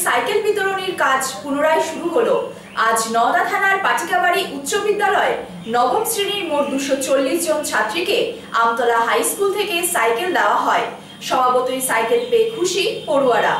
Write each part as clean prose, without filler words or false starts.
Cycle বিতরণের কাজ পুনরায় শুরু হলো। আজ নওদা থানার পাটিকাবাড়ি উচ্চ বিদ্যালয়ের নবম শ্রেণীর মোট 240 জন ছাত্রীকে আমতলা হাই স্কুল থেকে সাইকেল দেওয়া হয়। স্বভাবতই সাইকেল পেয়ে খুশি পড়ুয়ারা।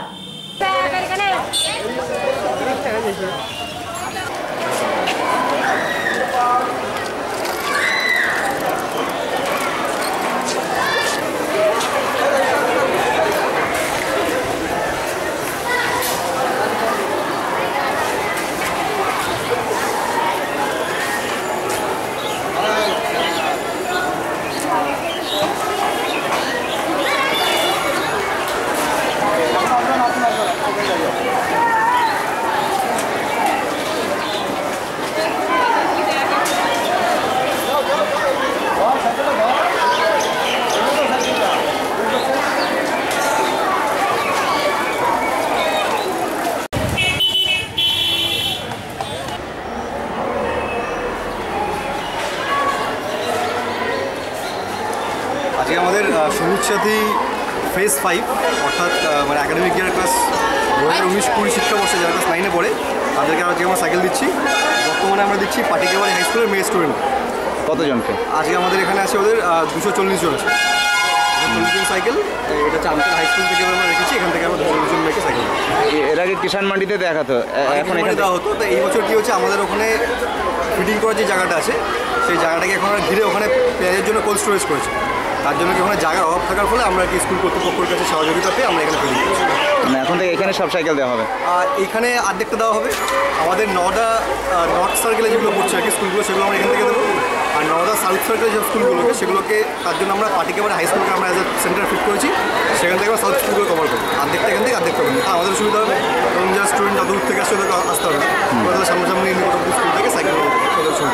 আজকে আমাদের সবুজ সাথী ফেজ 5 অর্থাৎ মানে একাডেমিক ইয়ার ক্লাস 2019-20 শিক্ষাবর্ষে যারা ক্লাস 9-এ পড়ে তাদেরকে আজকে আমরা সাইকেল দিচ্ছি। বর্তমানে আমরা দিচ্ছি পাটিকাবাড়ি হাই স্কুলের মেয়ে স্টুডেন্ট। কতজনকে? আজকে আমাদের এখানে আছে ওদের 240 জন আছে। 240 জন সাইকেল, এটা হচ্ছে আমতলা হাই স্কুল থেকে আমরা রেখেছি। এখান থেকে আমরা 240 জন মেয়েকে সাইকেল। এর আগে কিষাণ মান্ডিতে দেখাতো, এখন এখানে দেওয়া হতো। তো এই বছর কী হচ্ছে, আমাদের ওখানে ফিটিং করার যে জায়গাটা আছে সেই জায়গাটাকে এখন ঘিরে ওখানে পেঁয়াজের জন্য কোল্ড স্টোরেজ করেছে। তার জন্য কি ওখানে জায়গার অভাব থাকার ফলে আমরা কি স্কুল কর্তৃপক্ষের কাছে সহযোগিতা পেয়ে আমরা এখানে ফিটিং করছি। মানে এখন থেকে এখানে সব সাইকেল দেওয়া হবে? আর এখানে অর্ধেকটা দেওয়া হবে। আমাদের নওদা নর্থ সার্কেলে যেগুলো পড়ছে আর কি স্কুলগুলো, সেগুলো আমরা এখান থেকে দেবো। আর নওদা সাউথ সার্কেলে যে স্কুলগুলোকে সেগুলোকে তার জন্য আমরা পাটিকাবাড়ি হাই স্কুলকে আমরা অ্যাজ এ সেন্টার ফিট করেছি। সেখান থেকে আমরা সাউথ স্কুলগুলো কভার করবো। অর্ধেকটা এখান থেকে অর্ধেকটা হবে, আমাদের সুবিধা হবে। এবং যারা স্টুডেন্ট যত দূর থেকে আসছে ওদেরকে আসতে হবে, আমাদের সামনাসামনি নিকটবর্তী স্কুল থেকে সাইকেল ওদের সুবিধা।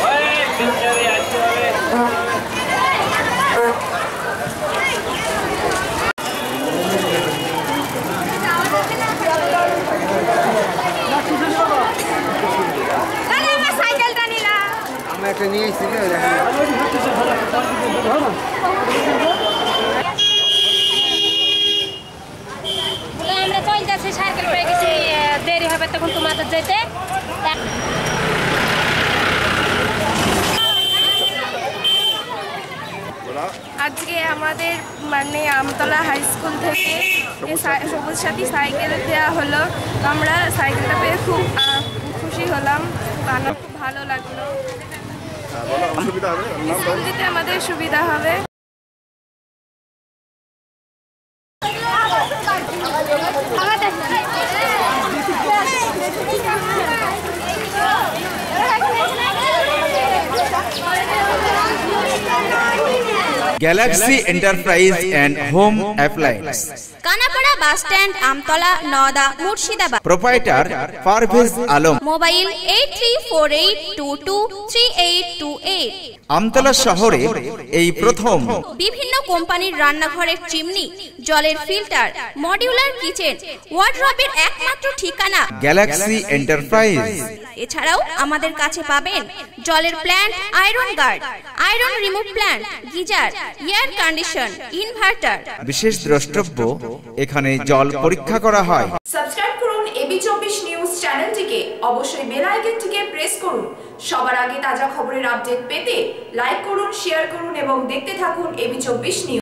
একটা নিয়ে এসেছি আমরা চলতেছি, সাইকেল পেয়ে গেছি, দেরি হবে তখন তোমাদের যেতে। আজকে আমাদের মানে আমতলা হাই স্কুল থেকে সবুজ সাথী সাইকেল দেওয়া হলো। আমরা সাইকেলটা পেয়ে খুব খুশি হলাম, খুব ভালো লাগলো। স্কুল দিতে আমাদের সুবিধা হবে। Galaxy enterprise and home appliance, Kanapara bus stand, Amtala, Naoda, Murshidabad. Proprietor Parvez Alam. Mobile 8348223828। Amtala শহরে এই প্রথম বিভিন্ন কোম্পানির রান্নাঘরের চিমনি, জলের ফিল্টার, মডিউলার কিচেন, ওয়ার্ডরোবের একমাত্র ঠিকানা গ্যালাক্সি এন্টারপ্রাইজ। এছাড়াও আমাদের কাছে পাবেন জলের plant, iron guard, iron remove plant, geyser, air condition, inverter. বিশেষ দ্রষ্টব্য, এখানে জল পরীক্ষা করা হয়। সাবস্ক্রাইব করুন AB24 নিউজ চ্যানেলটিকে, অবশ্যই বেল আইকনটিকে প্রেস করুন। সবার আগে তাজা খবরের আপডেট পেতে লাইক করুন, শেয়ার করুন এবং দেখতে থাকুন AB24 নিউজ।